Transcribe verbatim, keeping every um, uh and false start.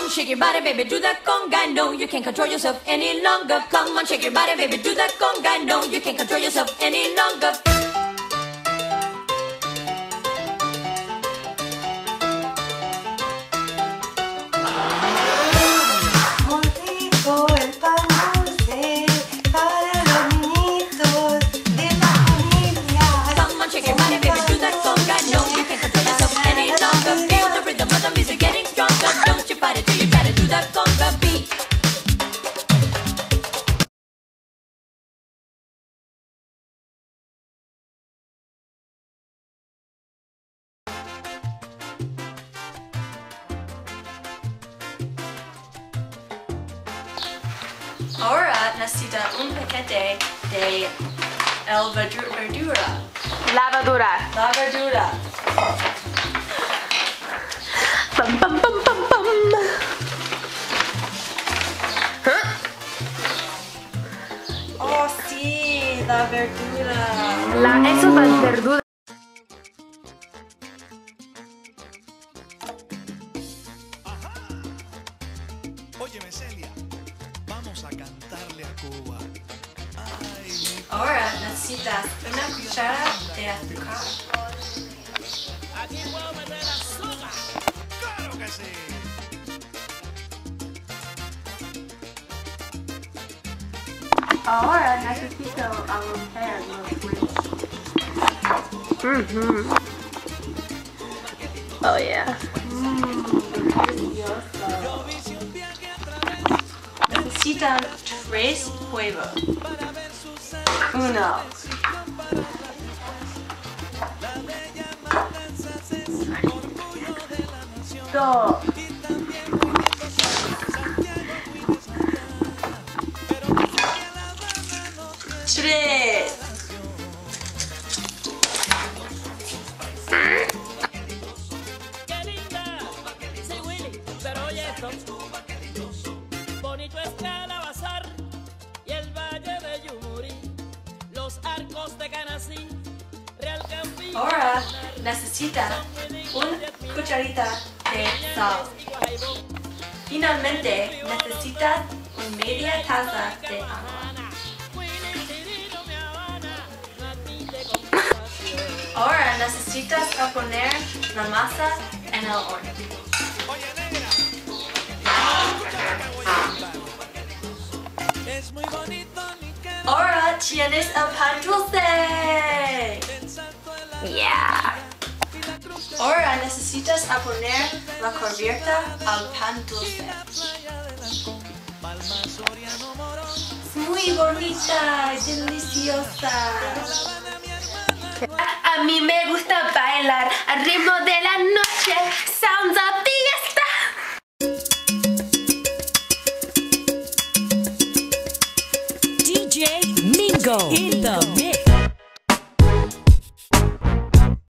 shake your body, baby, do that conga. No, you can't control yourself any longer. Come on, shake your body, baby, do that conga. No, you can't control yourself any longer. Ahora necesita un paquete de el verdura. La verdura. La verdura. Pam, pam, pam, pam, pam. ¿Eh? Oh, sí, la verdura. La, eso es la verdura. Óyeme, Celia, vamos a cantarle a Cuba. Ay, Ahora necesitas una cuchara de azúcar. ¡claro que sí! Ahora necesito romper los huevos. Mm-hmm. Oh yeah. Mmm, delicioso. Necesitan tres huevos. Uno. Dos. Tres. Qué linda, soy Willy, pero oye esto. Bonito es Calabazar y el Valle de Yumurí, los arcos de Canasí, Real Campillo. Ahora necesita una cucharita de sal. Finalmente necesitas una media taza de agua. Ahora necesitas poner la masa en el horno. Oye, negra, es muy bonito mi querer. Ahora tienes el pan dulce. Yeah. Ahora necesitas poner la cubierta al pan dulce. Muy bonita, deliciosa. A mí me gusta bailar al ritmo de la noche. Sounds of fiesta. D J Mingo in the